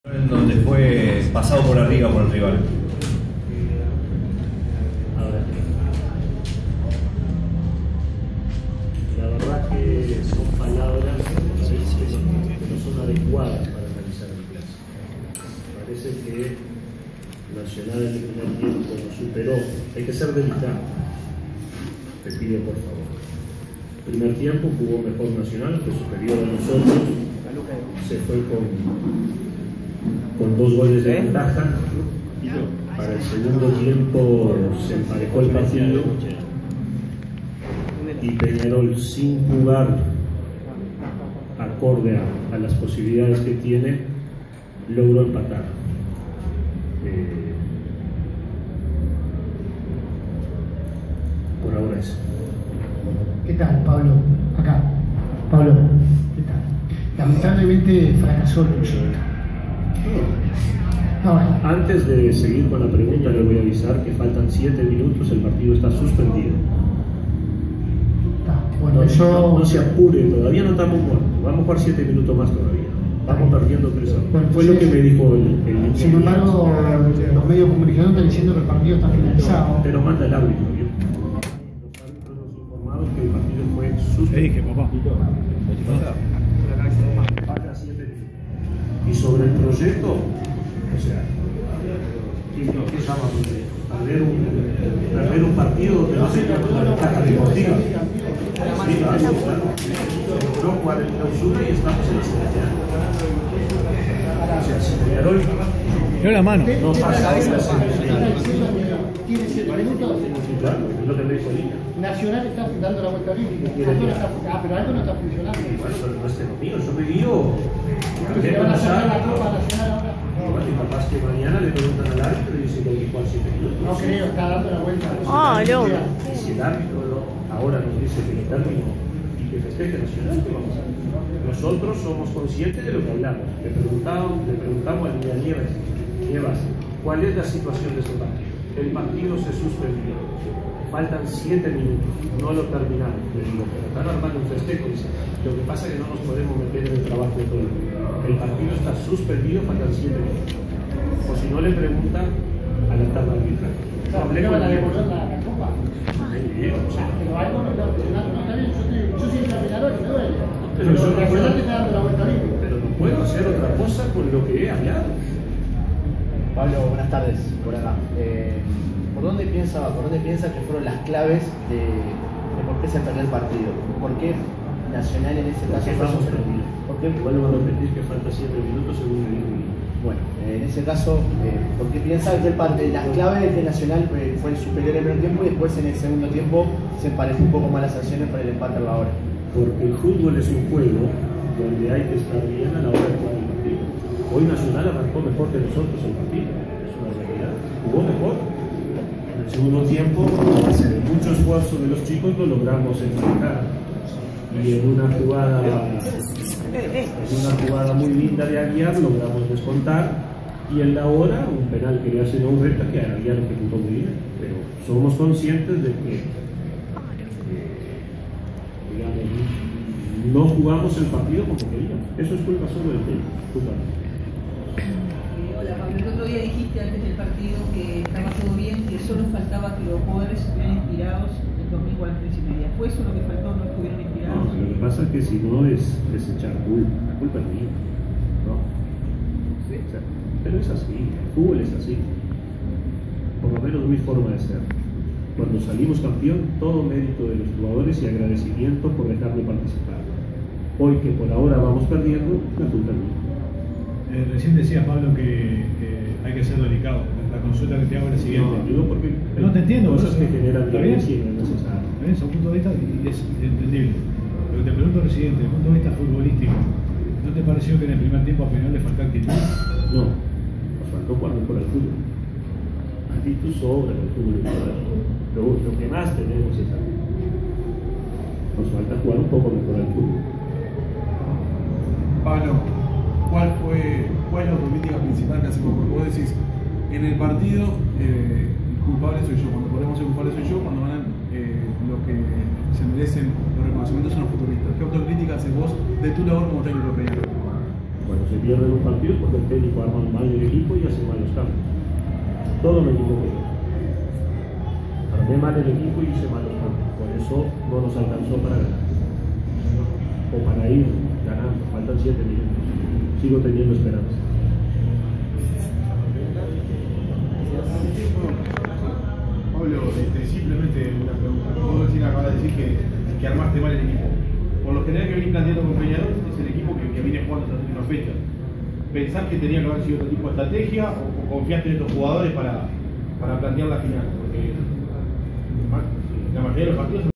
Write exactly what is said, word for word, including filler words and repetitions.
En donde fue pasado por arriba por el rival. A ver. La verdad que son palabras que no son adecuadas para analizar el clásico. Parece que Nacional en el primer tiempo nos superó. Hay que ser delicado. Te pido por favor. Primer tiempo jugó mejor Nacional, fue superior a nosotros. Se fue con con dos goles de ventaja. Para el segundo tiempo se emparejó el partido y Peñarol, sin jugar acorde a, a las posibilidades que tiene, logró empatar. Eh, por ahora eso. ¿Qué tal, Pablo? Acá. Pablo, ¿qué tal? Lamentablemente fracasó el proyecto. No, bueno. Antes de seguir con la pregunta, le voy a avisar que faltan siete minutos, el partido está suspendido. Está. Bueno, No, yo... no, no se apure, todavía no estamos muertos, vamos a jugar siete minutos más todavía. Vamos perdiendo tres horas. Bueno, Fue lo que me dijo el, el Sin embargo, los medios de comunicación están diciendo que el partido está finalizado. Pero manda el árbitro, ¿vio? Los árbitros nos informaron que el partido fue suspendido. ¿Qué dije, papá? Falta siete minutos. Y sobre el proyecto, o sea, ¿qué, qué llama perder un, perder un partido donde no se llama una ventaja deportiva? Sí, claro, claro. No jugar en clausura y estamos en la semifinal. O sea, si Peñarol Dio la mano. no pasa en la semifinal. Tiene siete minutos. Claro, es lo que me dijo Lina. Nacional está dando la vuelta olímpica. Quiere Algo no decir. está- Ah, pero algo no está funcionando. Bueno, pero no es que lo mío, yo me guío. Entonces le van a sacar la Copa Nacional ahora. Bueno, y capaz que mañana le preguntan al árbitro y dicen que hay que jugar siete minutos. No creo, está dando la vuelta. Ah, no. Si el árbitro no- ahora nos dice que el término y que festeje Nacional, ¿qué vamos a hacer? Nosotros somos conscientes de lo que hablamos. Le preguntamos, le preguntamos a Línea Nieves, Nievas, ¿cuál es la situación de ese partido? El partido se suspendió. Faltan siete minutos, no lo terminamos. Le digo, pero están armando un festejo. Dice, lo que pasa es que no nos podemos meter en el trabajo de todo el mundo. El partido está suspendido, faltan siete minutos. O si no, le pregunta a la tabla arbitral. Claro, ¿qué van a devolver la, la Copa? Ay, bien, o sea, Pero algo no está funcionando. No, está bien, yo, estoy, yo soy entrenador y me duele. Pero Pero yo no Nacional puedo- te está dando la vuelta olímpica. pero no puedo hacer otra cosa con lo que he hablado. Pablo, buenas tardes, por acá. Eh, ¿por, dónde piensa, ¿Por dónde piensa que fueron las claves de, de por qué se perdió el partido? ¿Por qué Nacional en ese caso Porque fue vamos superior? perdidos. ¿Por qué? Vuelvo a repetir que falta siete minutos según me dijo Lina. Bueno, eh, en ese caso, eh, ¿por qué piensa que el parte, las claves de que Nacional eh, fue el superior en el primer tiempo y después en el segundo tiempo se emparejó un poco más las acciones para el empate a la hora? Porque el fútbol es un juego donde hay que estar bien a la hora de jugar el partido. Hoy Nacional arrancó mejor que nosotros el partido, es una realidad. Jugó mejor. En el segundo tiempo, a base de mucho esfuerzo de los chicos, lo logramos empatar. Y en una jugada, en una jugada muy linda de Aguiar, logramos descontar. Y en la hora, un penal que le hacen a un recta que Aguiar ejecutó muy bien. Pero somos conscientes de que digamos, no jugamos el partido como queríamos. Eso es culpa solo del técnico. Culpa. Eh, hola Pablo, el otro día dijiste antes del partido que estaba todo bien, que solo faltaba que los jugadores estuvieran inspirados el domingo a las tres y media. ¿Fue eso lo que faltó? ¿No estuvieron inspirados? No, lo que pasa es que si no es, es echar culpa. La culpa es mía. ¿No? Sí, o sea, pero es así. El fútbol es así. Por lo menos mi forma de ser. Cuando salimos campeón, todo mérito de los jugadores y agradecimiento por dejarme participar. Hoy que por ahora vamos perdiendo, la culpa es mía. Eh, recién decía Pablo que, que hay que ser delicado. La consulta que te hago es la siguiente. No, digo porque No te entiendo. cosas ¿no? que generan ¿Está bien? violencia y no es necesario. Está bien, son puntos de vista y es entendible. Pero te pregunto lo siguiente, desde el punto de vista futbolístico, ¿no te pareció que en el primer tiempo a Peñarol le faltó actitud? No, nos faltó jugar mejor al fútbol. Actitud sobra en el fútbol. Lo, lo que más tenemos es actitud. Nos falta jugar un poco mejor al fútbol. Pablo, ¿cuál fue cuál es la política principal que hacemos? Porque vos decís, en el partido, eh, el culpable soy yo, cuando podemos ser culpable soy yo, cuando ganan eh, lo que se merecen los reconocimientos son los futbolistas. ¿Qué autocrítica haces vos de tu labor como técnico de Peñarol? Cuando se pierden los partidos porque el técnico arma mal el equipo y hace mal los cambios. Todo me equivoqué yo. Armé mal el equipo y hice mal los cambios. Por eso no nos alcanzó para ganar. O para ir ganando. Faltan siete minutos. Sigo teniendo esperanza. Pablo, este, simplemente una pregunta. Vos recién acabas de decir que, que armaste mal el equipo. Por lo general que venís planteando con Peñarol es el equipo que, que viene jugando estas últimas fechas. ¿Pensás que tenía que haber sido otro tipo de estrategia o, o confiaste en estos jugadores para, para plantear la final? Porque la mayoría de los partidos